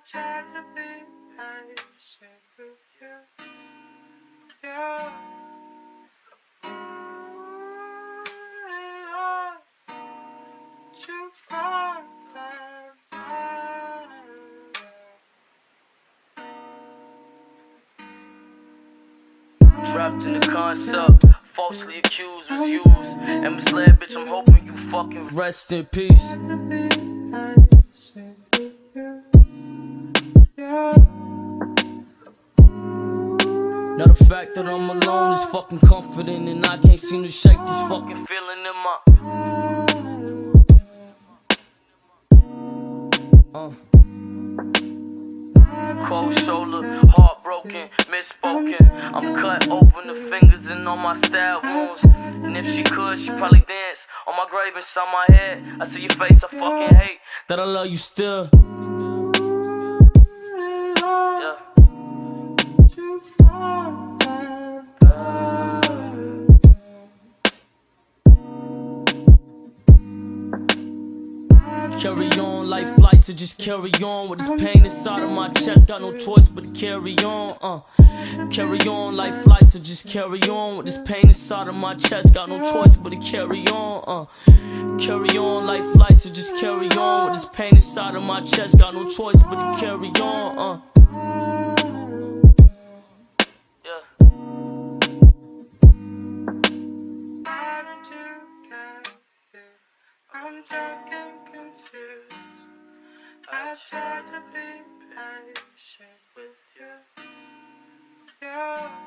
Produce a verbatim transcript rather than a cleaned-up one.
tried to be patient with you. Yeah. Ooh, yeah. But you fall down. Trapped in the concept, falsely accused, was used and misled, bitch. I'm hoping you fucking rest in peace. Now the fact that I'm alone is fucking comforting, and I can't seem to shake this fucking feeling in my uh. Cold shoulder, heartbroken, misspoken. I'm cut open, the fingers and all my stab wounds. And if she could, she'd probably dance on my grave inside my head. I see your face, I fucking hate that I love you still. Yeah. Carry on, life flights, so just carry on. With this pain inside of my chest, got no choice but to carry on. Uh, carry on, life flights, so just carry on. With this pain inside of my chest, got no choice but to carry on. Uh, carry on, life flights, so just carry on. With this pain inside of my chest, got no choice but to carry on. Uh. I'm drunk and confused. I tried to be patient with you. Yeah.